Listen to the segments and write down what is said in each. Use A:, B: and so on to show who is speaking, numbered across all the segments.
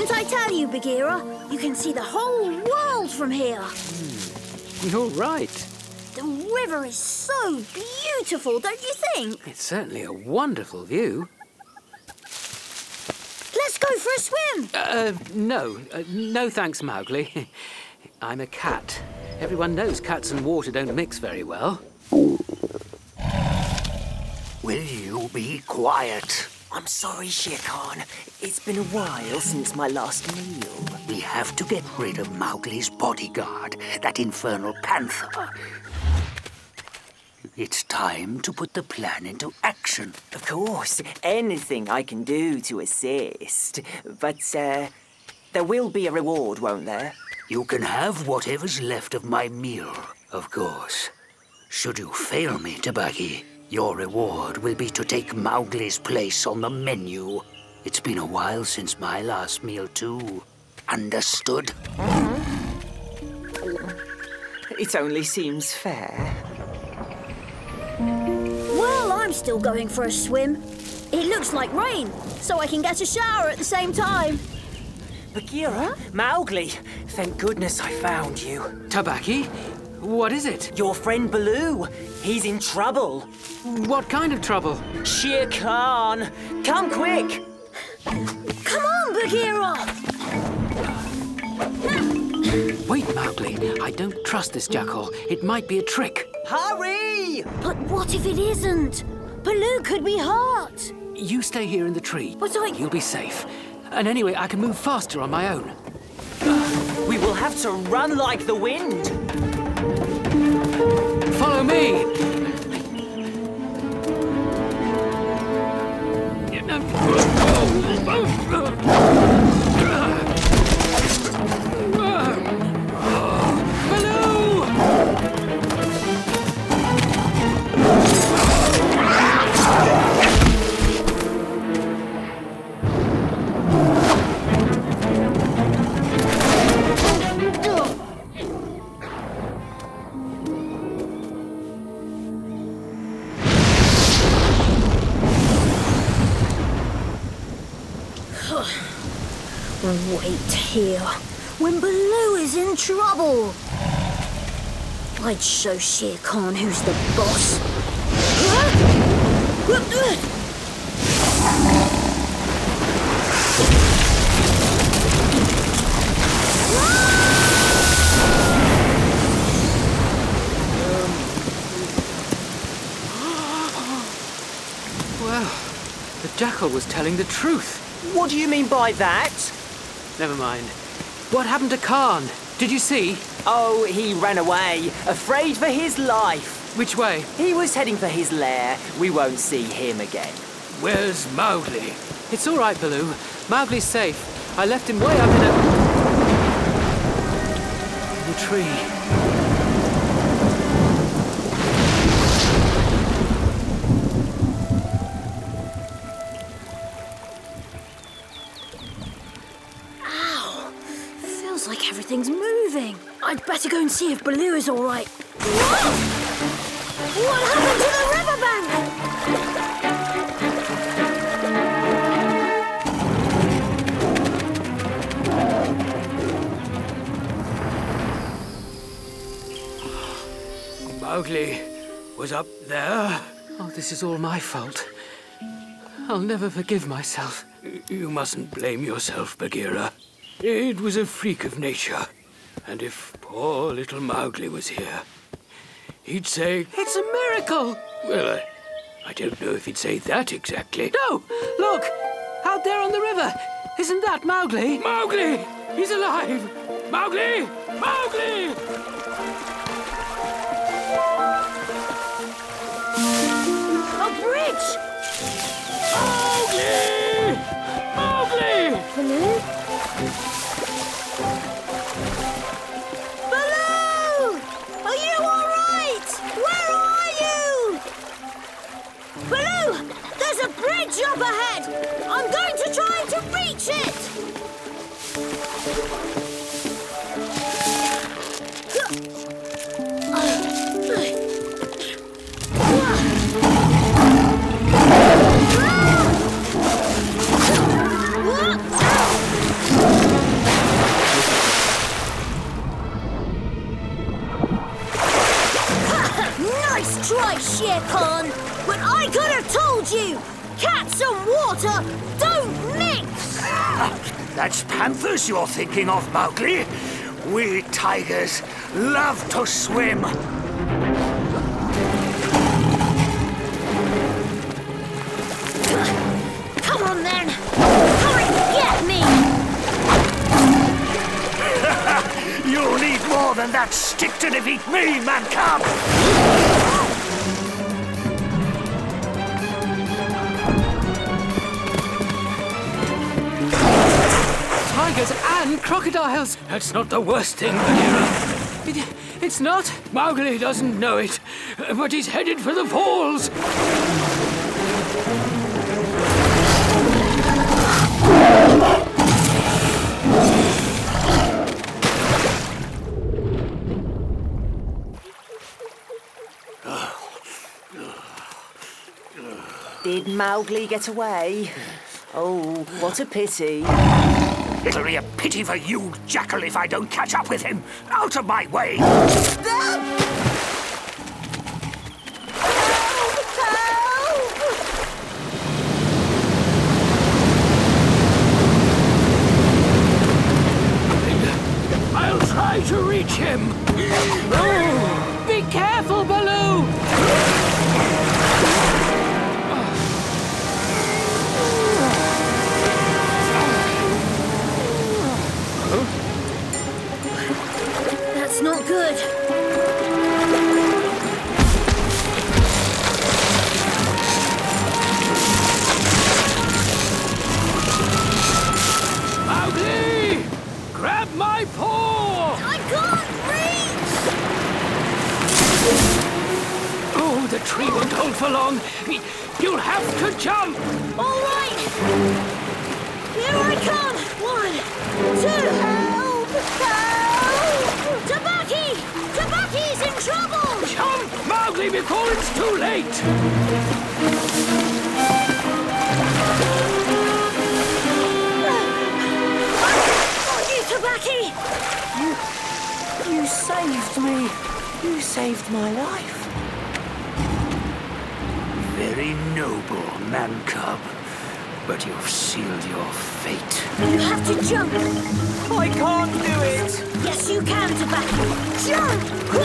A: Didn't I tell you, Bagheera? You can see the whole world from here.
B: You're right.
A: The river is so beautiful, don't you think?
B: It's certainly a wonderful view.
A: Let's go for a swim.
B: No. No thanks, Mowgli. I'm a cat. Everyone knows cats and water don't mix very well.
C: Will you be quiet?
D: I'm sorry, Shere Khan. It's been a while since my last meal.
C: We have to get rid of Mowgli's bodyguard, that infernal panther. It's time to put the plan into action.
D: Of course, anything I can do to assist. But, there will be a reward, won't there?
C: You can have whatever's left of my meal, of course. Should you fail me, Tabaqui, your reward will be to take Mowgli's place on the menu. It's been a while since my last meal, too. Understood?
D: It only seems fair.
A: Well, I'm still going for a swim. It looks like rain, so I can get a shower at the same time.
D: Bagheera, Mowgli, thank goodness I found you.
B: Tabaqui? What is it?
D: Your friend Baloo, he's in trouble.
B: What kind of trouble?
D: Shere Khan, come quick!
A: Come on, Bagheera!
B: Wait, Mowgli. I don't trust this jackal. It might be a trick.
D: Hurry!
A: But what if it isn't? Baloo could be hurt.
B: You stay here in the tree.
A: But
B: You'll be safe. And anyway, I can move faster on my own.
D: We will have to run like the wind.
B: Follow me!
A: Wait here. When Baloo is in trouble, I'd show Shere Khan who's the boss.
B: Well, the jackal was telling the truth.
D: What do you mean by that?
B: Never mind. What happened to Khan? Did you see?
D: Oh, he ran away, afraid for his life.
B: Which way?
D: He was heading for his lair. We won't see him again.
B: Where's Mowgli? It's all right, Baloo. Mowgli's safe. I left him way up in the tree.
A: Feels like everything's moving. I'd better go and see if Baloo is all right. What happened to the riverbank?
B: Mowgli was up there. Oh, this is all my fault. I'll never forgive myself.
C: You mustn't blame yourself, Bagheera. It was a freak of nature. And if poor little Mowgli was here, he'd say...
B: It's a miracle!
C: Well, I don't know if he'd say that exactly.
B: No! Look! Out there on the river! Isn't that Mowgli?
C: Mowgli! He's alive! Mowgli! Mowgli!
A: A bridge!
C: Mowgli! Mowgli!
A: Baloo? Baloo! Are you all right? Where are you? Baloo! There's a bridge up ahead! I'm going to try to reach it!
C: That's panthers you're thinking of, Mowgli. We tigers love to swim.
A: Come on then! Hurry, get me!
C: You'll need more than that stick to defeat me, man cub!
B: Tigers and crocodiles! That's not the worst thing, Bagheera. It's not? Mowgli doesn't know it, but he's headed for the falls.
D: Did Mowgli get away? Oh, what a pity.
C: It'll be a pity for you, Jackal, if I don't catch up with him. Out of my way!
B: I'll try to reach him. Oh, be careful, Baloo!
A: That's not good.
B: Mowgli! Grab my paw!
A: I can't reach!
B: Oh, the tree won't hold for long. You'll have to jump!
A: All right! Here I come! 1, 2, help! Help! Tabaki! Tabaki's in trouble!
B: Jump, Mowgli, before it's too late!
A: On you, Tabaki!
D: You saved me. You saved my life.
C: Very noble, man cub. But you've sealed your fate.
A: You have to jump!
D: I can't do it.
A: Yes, you can, Tabaki! Jump!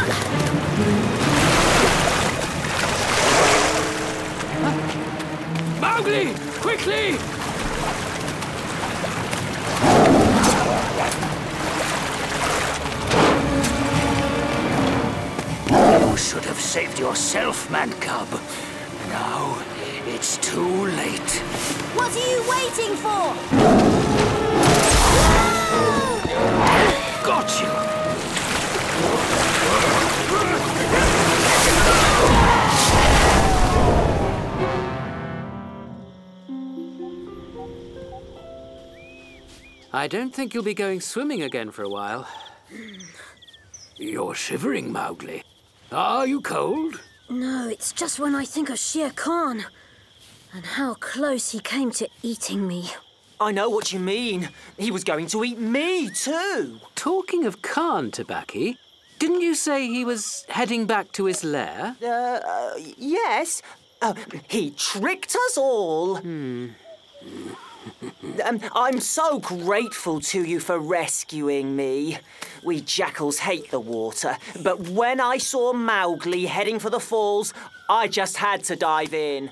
B: Mowgli, quickly!
C: You should have saved yourself, man cub. Now it's too late.
A: What are you waiting for?
B: Got you! I don't think you'll be going swimming again for a while. You're shivering, Mowgli. Are you cold?
A: No, it's just when I think of Shere Khan and how close he came to eating me.
D: I know what you mean. He was going to eat me too.
B: Talking of Khan, Tabaki, didn't you say he was heading back to his lair?
D: Yes. He tricked us all. I'm so grateful to you for rescuing me. We jackals hate the water, but when I saw Mowgli heading for the falls, I just had to dive in.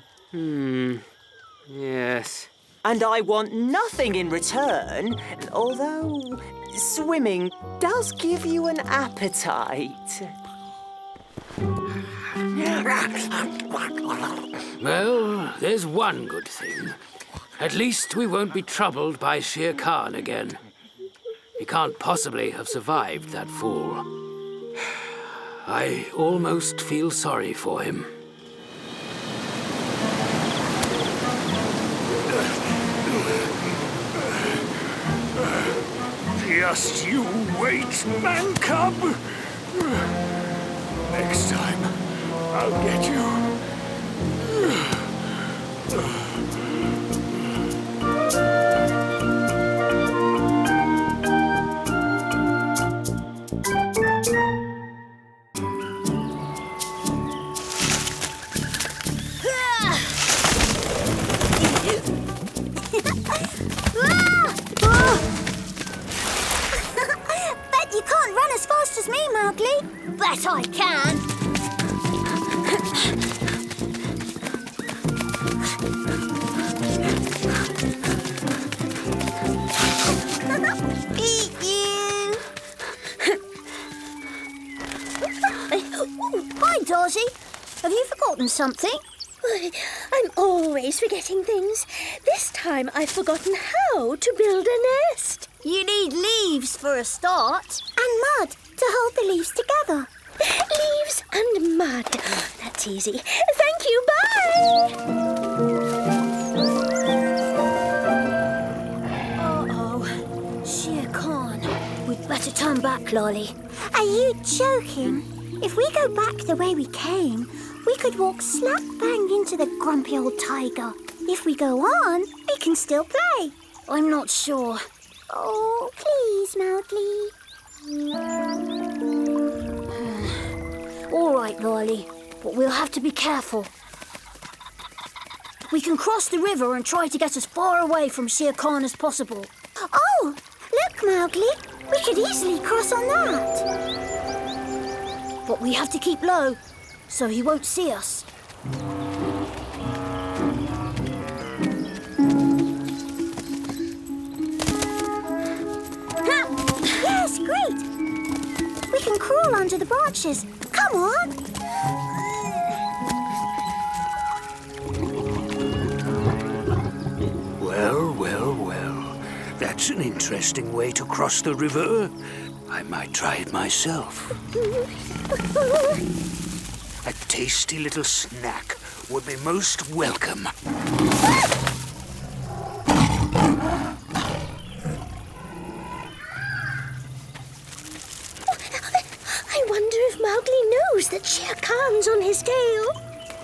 B: Yes.
D: And I want nothing in return, although swimming does give you an appetite.
B: Well, there's one good thing. At least we won't be troubled by Shere Khan again. He can't possibly have survived that fall. I almost feel sorry for him.
C: Just you wait, man cub. Next time, I'll get you.
A: bet I can. Eat you. Hi, Dozzy. Have you forgotten something?
E: I'm always forgetting things. This time I've forgotten how to build a nest.
A: You need leaves for a start. And mud to hold the leaves together.
E: Leaves and mud. That's easy. Thank you. Bye.
A: Uh-oh. Shere Khan. We'd better turn back, Lolly. Are you joking? If we go back the way we came, we could walk slap bang into the grumpy old tiger. If we go on, we can still play. I'm not sure. Oh, please, Mowgli. All right, Lolly, but we'll have to be careful. We can cross the river and try to get as far away from Shere Khan as possible. Oh, look, Mowgli. We could easily cross on that. But we have to keep low, so he won't see us. Yes, great! We can crawl under the branches. Come on!
C: Well, well, well. That's an interesting way to cross the river. I might try it myself. A tasty little snack would be most welcome.
E: I wonder if Mowgli knows that Shere Khan's on his tail.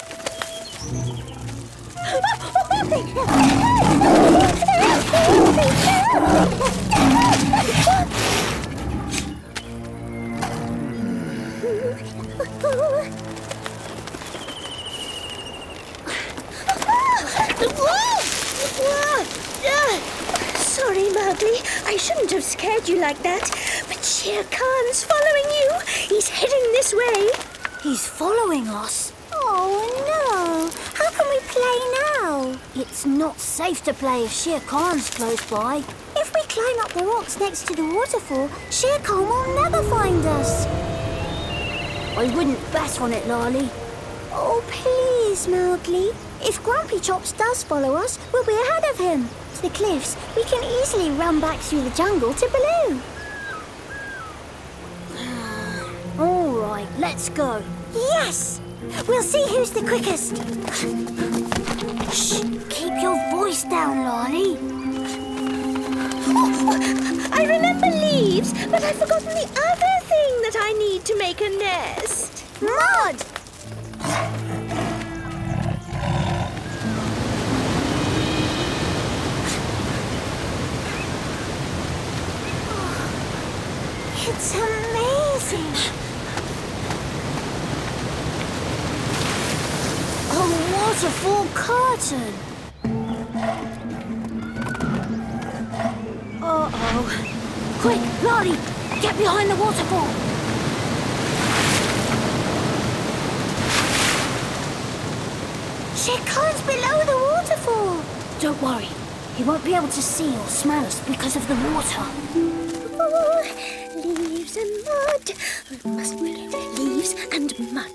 E: Sorry, Mowgli. I shouldn't have scared you like that. But Shere Khan's following you. He's heading this way.
A: He's following us. Oh, no. How can we play now? It's not safe to play if Shere Khan's close by. If we climb up the rocks next to the waterfall, Shere Khan will never find us. I wouldn't bet on it, Lolly. Oh, please, Mowgli. If Grumpy Chops does follow us, we'll be ahead of him. To the cliffs, we can easily run back through the jungle to Baloo. All right, let's go. Yes! We'll see who's the quickest. Shh! Keep your voice down, Lolly.
E: Oh, I remember leaves, but I've forgotten the other thing that I need to make a nest.
A: Mud! It's amazing. A waterfall curtain. Uh-oh. Quick, Lolly, get behind the waterfall. Shere Khan's below the waterfall. Don't worry. He won't be able to see or smell us because of the water.
E: Oh, leaves and mud. Must we leaves and mud?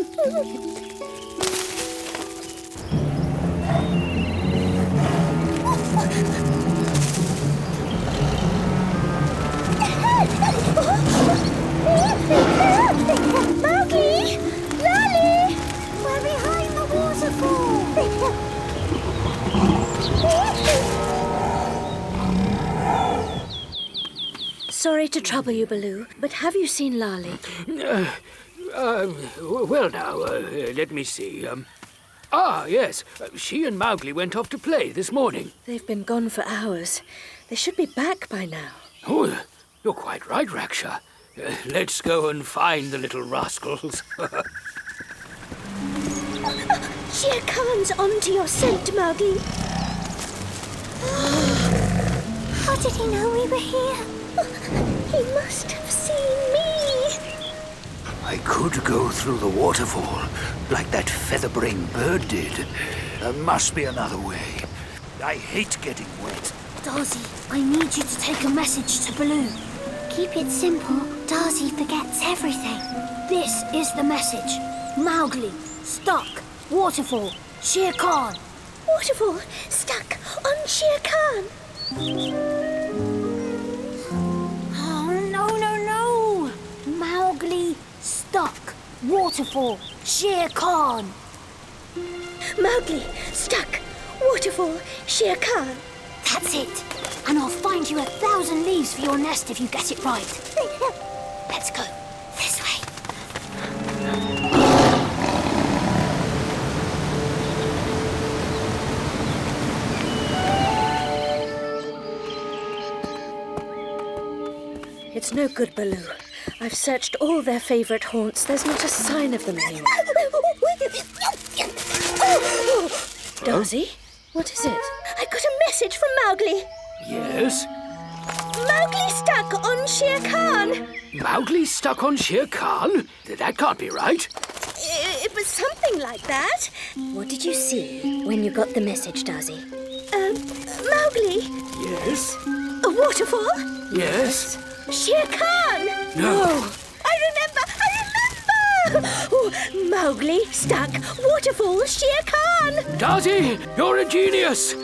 E: Mowgli! Lolly!
A: We're behind the waterfall.
E: Sorry to trouble you, Baloo, but have you seen Lolly?
B: Well now, let me see. Yes. She and Mowgli went off to play this morning.
E: They've been gone for hours. They should be back by now.
B: Oh, you're quite right, Raksha. Let's go and find the little rascals.
E: Shere Khan's onto your scent, Mowgli.
A: How did he know we were here?
E: He must have seen me.
C: I could go through the waterfall, like that feather-brained bird did. There must be another way. I hate getting wet.
A: Darcy, I need you to take a message to Baloo. Keep it simple. Darcy forgets everything. This is the message. Mowgli, stuck, waterfall, Shere Khan.
E: Waterfall, stuck on Shere Khan.
A: Oh, no. Mowgli, stuck, waterfall, Shere Khan.
E: Mowgli, stuck, waterfall, Shere Khan.
A: That's it. And I'll find you 1,000 leaves for your nest if you get it right. Let's go. This way.
E: It's no good, Baloo. I've searched all their favourite haunts. There's not a sign of them anywhere. Darcy, what is it? I got a message from Mowgli.
B: Yes?
E: Mowgli stuck on Shere Khan.
B: Mowgli stuck on Shere Khan? That can't be right.
E: It was something like that.
F: What did you see when you got the message, Darcy?
E: Mowgli.
B: Yes?
E: A waterfall.
B: Yes?
E: Shere Khan.
B: No.
E: I remember. Oh, Mowgli stuck. Waterfall. Shere Khan.
B: Darcy, you're a genius!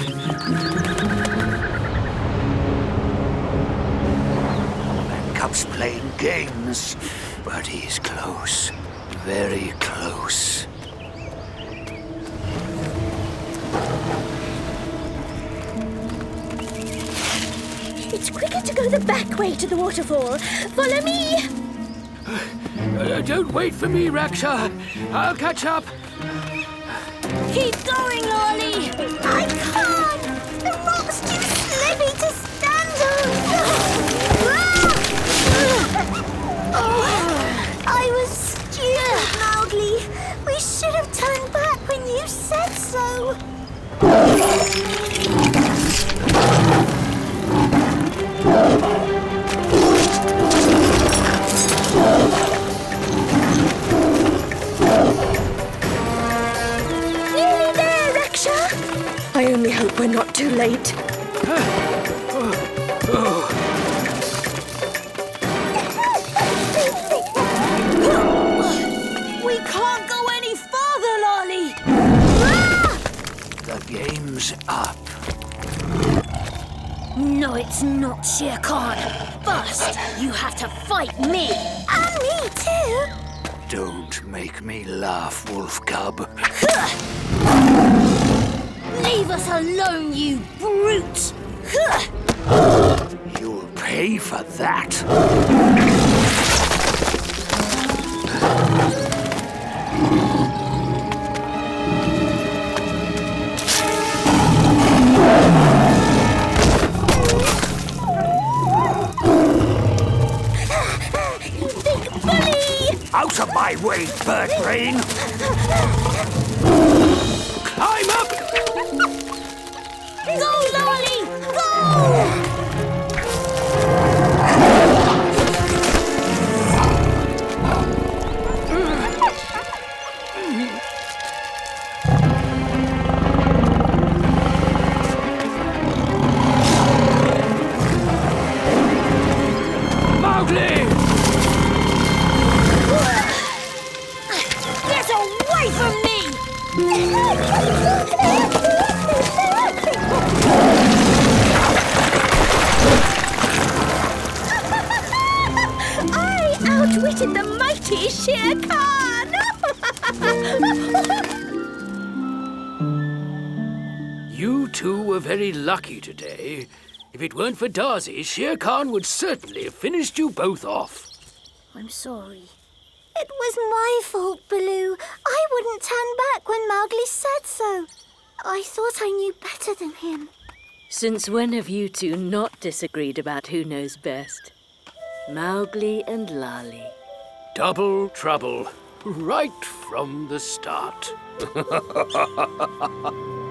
C: Cub's playing games, but he's close. Very close.
E: It's quicker to go the back way to the waterfall. Follow me.
B: Don't wait for me, Raksha. I'll catch up.
A: Keep going, Lolly. I can't. The rock's too slippery to stand on. I was stupid, Mowgli. We should have turned back when you said so.
E: Nearly there, Raksha. I only hope we're not too late.
A: We can't go any further, Lolly.
C: The game's up.
A: No, it's not, Shere Khan. First, you have to fight me. And me too.
C: Don't make me laugh, Wolf Cub.
A: Leave us alone, you brute.
C: You'll pay for that.
E: Big bully!
C: Out of my way, bird brain!
B: Climb up!
A: Go, Lolly! Go!
B: Mowgli!
A: Get away from me!
E: I outwitted the mighty Shere Khan!
B: You two were very lucky today. If it weren't for Darcy, Shere Khan would certainly have finished you both off.
A: I'm sorry. It was my fault, Baloo. I wouldn't turn back when Mowgli said so. I thought I knew better than him.
F: Since when have you two not disagreed about who knows best? Mowgli and Lali.
B: Double trouble, right from the start.